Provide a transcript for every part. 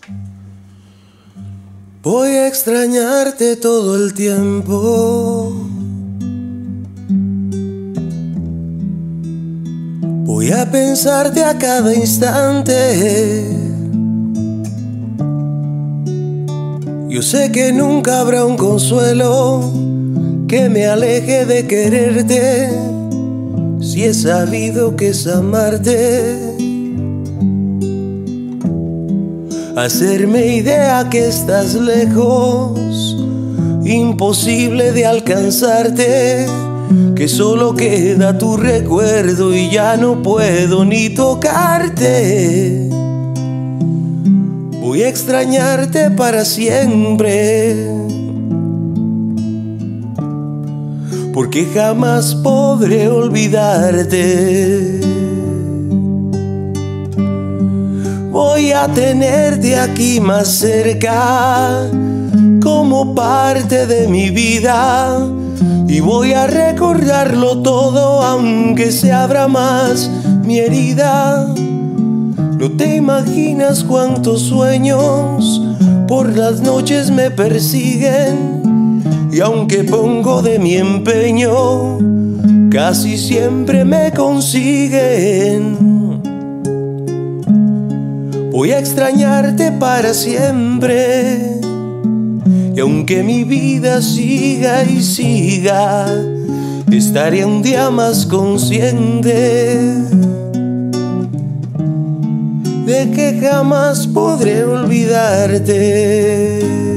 Voy a extrañarte todo el tiempo. Voy a pensarte a cada instante. Yo sé que nunca habrá un consuelo que me aleje de quererte, si he sabido que es amarte. Hacerme idea que estás lejos, imposible de alcanzarte, que solo queda tu recuerdo y ya no puedo ni tocarte. Voy a extrañarte para siempre, porque jamás podré olvidarte. Voy a tenerte aquí más cerca, como parte de mi vida, y voy a recordarlo todo, aunque se abra más mi herida. No te imaginas cuántos sueños por las noches me persiguen, y aunque pongo de mi empeño, casi siempre me consiguen. Voy a extrañarte para siempre, y aunque mi vida siga y siga, estaré un día más consciente de que jamás podré olvidarte.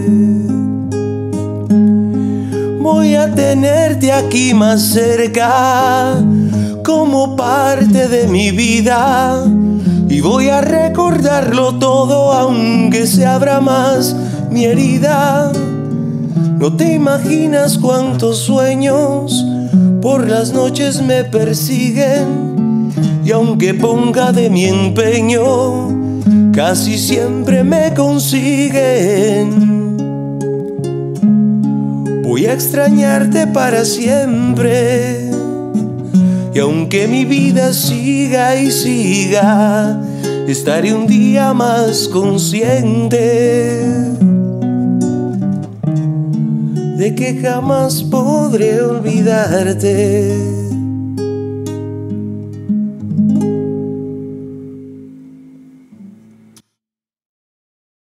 Voy a tenerte aquí más cerca, como parte de mi vida, y voy a recordarlo todo, aunque se abra más mi herida. No te imaginas cuántos sueños por las noches me persiguen, y aunque ponga de mi empeño, casi siempre me consiguen. Voy a extrañarte para siempre, y aunque mi vida siga y siga, estaré un día más consciente de que jamás podré olvidarte.